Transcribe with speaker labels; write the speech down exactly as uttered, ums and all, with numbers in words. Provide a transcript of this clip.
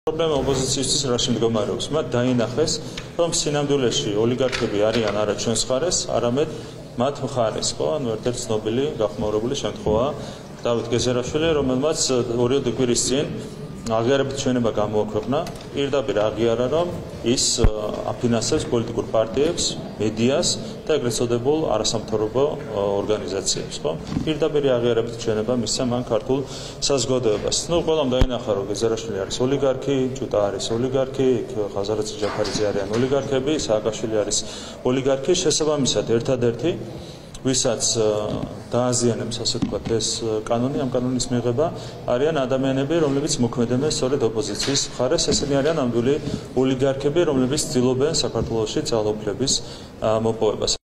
Speaker 1: პრობლემა ოპოზიციისთვის რაში მდგომარეობს? მათ დაინახეს, რომ სინამდვილეში ოლიგარქები არიან არა ჩვენს მხარეს, არამედ მათ მხარეს, ხო? ანუ ერთ-ერთი ცნობილი გახმაურებული შემთხვევაა დავით გეზერაშვილი, რომელმაც ორიოდე კვირის წინ აღიარებით ჩვენება გამოაქვეყნა, პირდაპირ აღიარა, რომ ის აფინანსებს პოლიტიკურ პარტიებს, მედიას და ეგრეთ წოდებულ არასამთავრობო ორგანიზაციებს, ხო? პირდაპირ აღიარებით ჩვენება მისცა მან ქართულ საზოგადოებას. ნუ ყველამ დაინახა, რომ გეზერაშვილი არის ოლიგარქი, ჭუტა არის ოლიგარქი, ხაზარაძე ჯაფარიძე არიან ოლიგარქები, სააკაშვილი არის ოლიგარქი, შესაბამისად ერთადერთი ვისაც დააზიანებს, ასე ვთქვათ, ეს კანონი, ამ კანონის მიღება არიან ადამიანები, რომლებიც მოქმედებენ სწორედ ოპოზიციის მხარეს, ესენი არიან ნამდვილი ოლიგარქები, რომლებიც ცდილობენ საქართველოში ძალაუფლების მოპოვებას.